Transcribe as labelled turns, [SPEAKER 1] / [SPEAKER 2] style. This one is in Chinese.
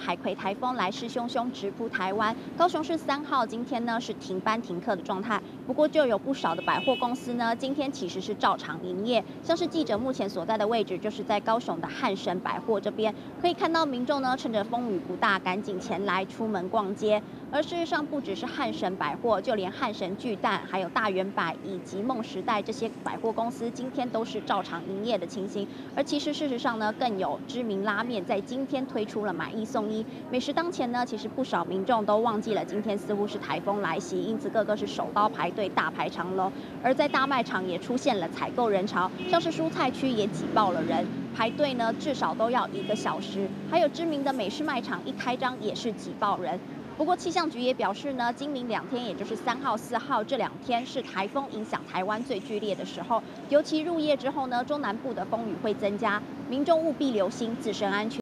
[SPEAKER 1] 海葵台风来势汹汹直扑台湾，高雄市3号今天呢是停班停课的状态。不过就有不少的百货公司呢，今天其实是照常营业。像是记者目前所在的位置，就是在高雄的汉神百货这边，可以看到民众呢趁着风雨不大，赶紧前来出门逛街。而事实上，不只是汉神百货，就连汉神巨蛋、还有大圆百以及梦时代这些百货公司，今天都是照常营业的情形。而其实事实上呢，更有知名拉面在今天推出了买1送1。美食当前呢，其实不少民众都忘记了今天似乎是台风来袭，因此个个是手刀排队大排长龙。而在大卖场也出现了采购人潮，像是蔬菜区也挤爆了人，排队呢至少都要1个小时。还有知名的美式卖场一开张也是挤爆人。不过气象局也表示呢，今明2天，也就是3号、4号这2天是台风影响台湾最剧烈的时候，尤其入夜之后呢，中南部的风雨会增加，民众务必留心自身安全。